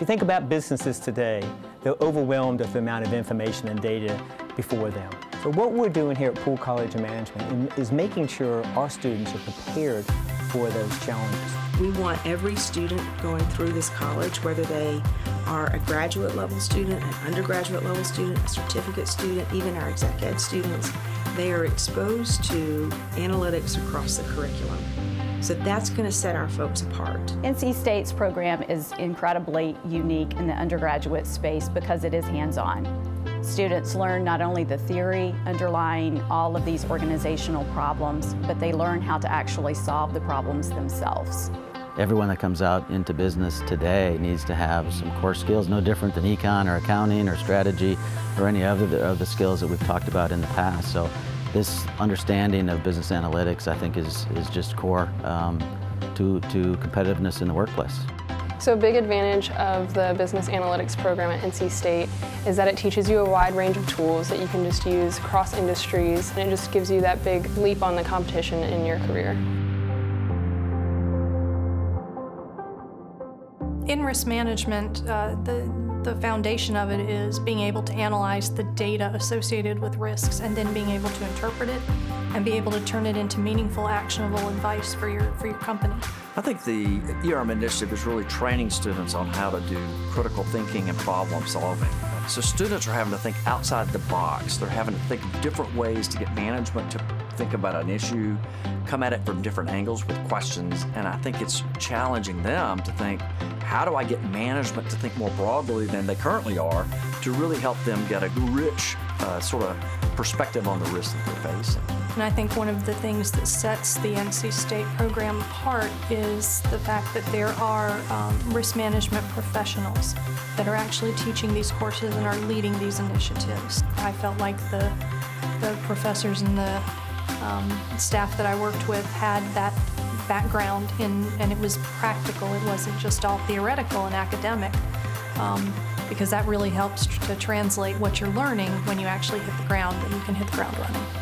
you think about businesses today, they're overwhelmed with the amount of information and data before them. So what we're doing here at Poole College of Management is making sure our students are prepared for those challenges. We want every student going through this college, whether they are a graduate level student, an undergraduate level student, a certificate student, even our exec ed students, they are exposed to analytics across the curriculum. So that's going to set our folks apart. NC State's program is incredibly unique in the undergraduate space because it is hands-on. Students learn not only the theory underlying all of these organizational problems, but they learn how to actually solve the problems themselves. Everyone that comes out into business today needs to have some core skills, no different than econ or accounting or strategy or any other of the skills that we've talked about in the past. So this understanding of business analytics, I think, is just core to competitiveness in the workplace. So a big advantage of the business analytics program at NC State is that it teaches you a wide range of tools that you can just use across industries, and it just gives you that big leap on the competition in your career. In risk management, the foundation of it is being able to analyze the data associated with risks and then being able to interpret it and be able to turn it into meaningful, actionable advice for your company. I think the ERM initiative is really training students on how to do critical thinking and problem solving. So students are having to think outside the box. They're having to think of different ways to get management to think about an issue, come at it from different angles with questions, and I think it's challenging them to think, how do I get management to think more broadly than they currently are to really help them get a rich sort of perspective on the risks that they're facing. And I think one of the things that sets the NC State program apart is the fact that there are risk management professionals that are actually teaching these courses and are leading these initiatives. I felt like the professors and the staff that I worked with had that background and it was practical. It wasn't just all theoretical and academic, because that really helps to translate what you're learning when you actually hit the ground, and you can hit the ground running.